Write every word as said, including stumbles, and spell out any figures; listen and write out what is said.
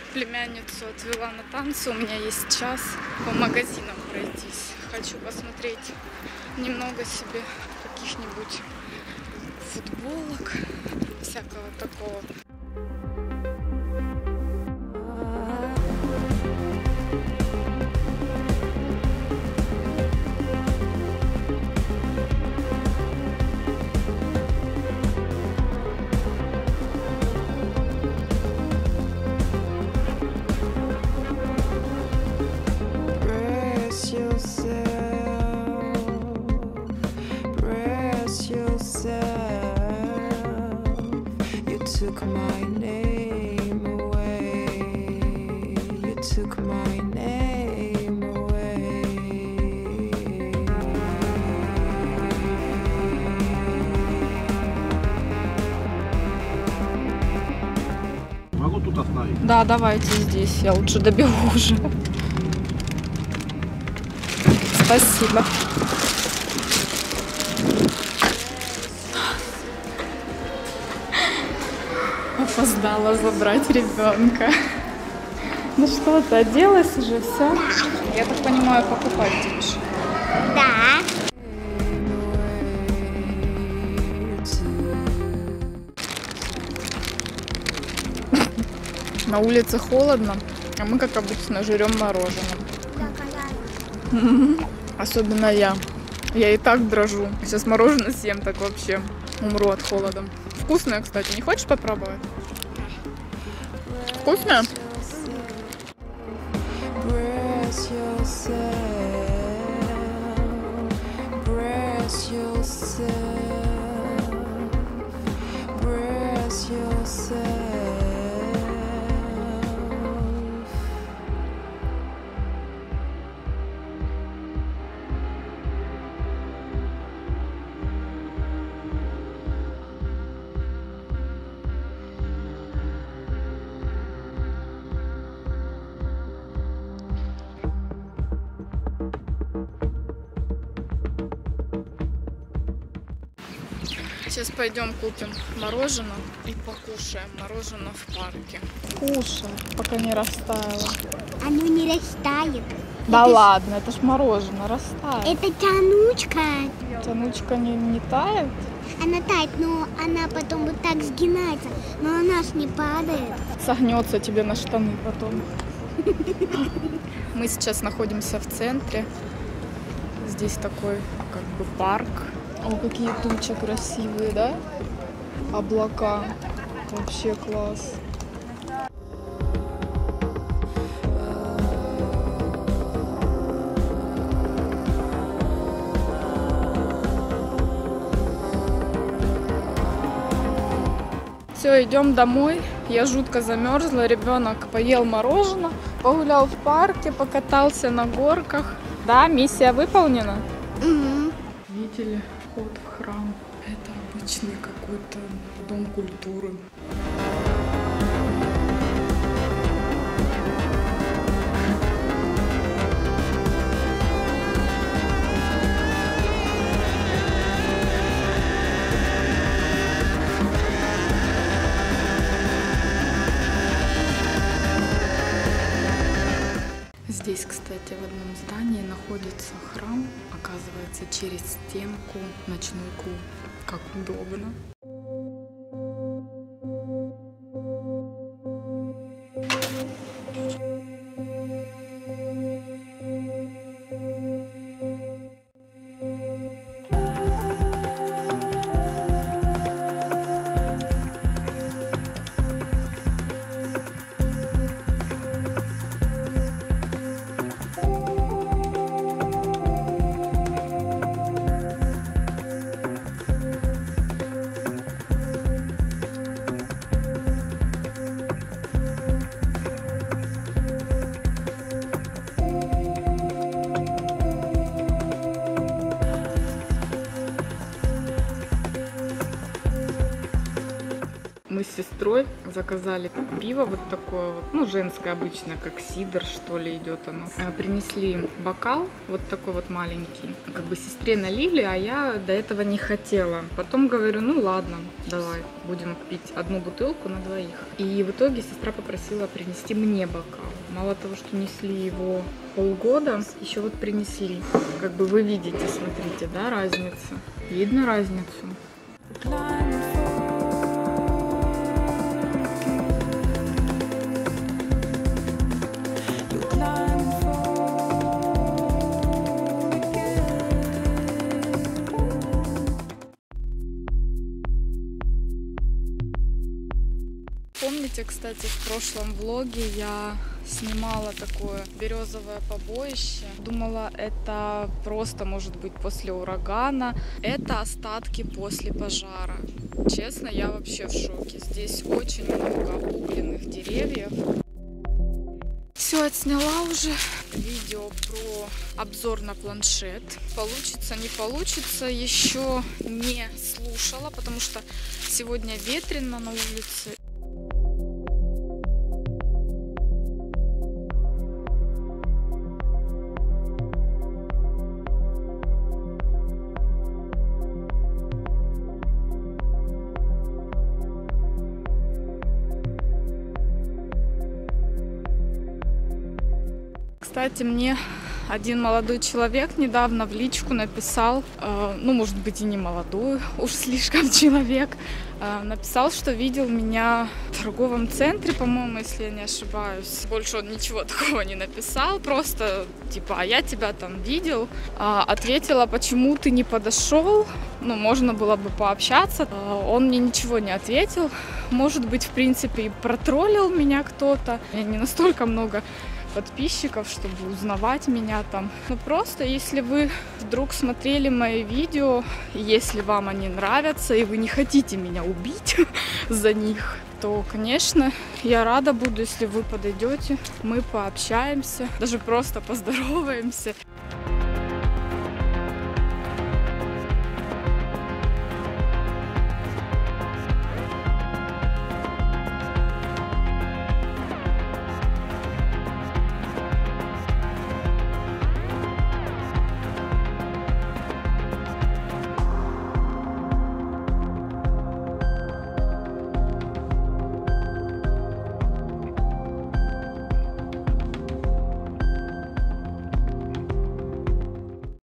Племянницу отвела на танцы. У меня есть час по магазинам пройтись. Хочу посмотреть немного себе каких-нибудь футболок, всякого такого. Took my name away. You took my name away. Могу тут остановить? Да, давайте здесь. Я лучше добегу уже. Спасибо. Опоздала забрать ребенка. Ну что, ты оделась уже, все? Я так понимаю, покупать будешь? Да. На улице холодно, а мы, как обычно, жрем мороженое. Особенно я. Я и так дрожу. Сейчас мороженое съем, так вообще умру от холода. Вкусное, кстати. Не хочешь попробовать? Вкусно? Сейчас пойдем купим мороженое и покушаем мороженое в парке. Кушай, пока не растаяло. Оно не растает. Да Это ладно, это ж мороженое растает. Это тянучка. Тянучка не, не тает? Она тает, но она потом вот так сгинается. Но она ж не падает. Согнется тебе на штаны потом. Мы сейчас находимся в центре. Здесь такой как бы парк. О, какие тучи красивые, да? Облака. Вообще класс. Все, идем домой. Я жутко замерзла. Ребенок поел мороженое, погулял в парке, покатался на горках. Да, миссия выполнена. Угу. Видели вход в храм? Это обычный какой-то дом культуры. Здесь, кстати, в одном здании находится храм, оказывается, через стенку ночной клуб. Как удобно. Мы с сестрой заказали пиво вот такое вот, ну, женское обычное, как сидр, что ли, идет оно. Принесли бокал вот такой вот маленький. Как бы сестре налили, а я до этого не хотела. Потом говорю, ну ладно, давай, будем пить одну бутылку на двоих. И в итоге сестра попросила принести мне бокал. Мало того, что несли его полгода, еще вот принесли. Как бы вы видите, смотрите, да, разницу? Видно разницу? Помните, кстати, в прошлом влоге я снимала такое березовое побоище. Думала, это просто может быть после урагана. Это остатки после пожара. Честно, я вообще в шоке. Здесь очень много обугленных деревьев. Все отсняла уже. Видео про обзор на планшет. Получится, не получится, еще не слушала, потому что сегодня ветрено на улице. Кстати, мне один молодой человек недавно в личку написал, э, ну, может быть, и не молодой, уж слишком человек, э, написал, что видел меня в торговом центре, по-моему, если я не ошибаюсь. Больше он ничего такого не написал, просто типа, а я тебя там видел. Э, ответила, почему ты не подошел, ну, можно было бы пообщаться. Э, он мне ничего не ответил, может быть, в принципе, и протроллил меня кто-то. Я не настолько много подписчиков, чтобы узнавать меня там. Ну просто, если вы вдруг смотрели мои видео, если вам они нравятся, и вы не хотите меня убить за них, то, конечно, я рада буду, если вы подойдете, мы пообщаемся, даже просто поздороваемся.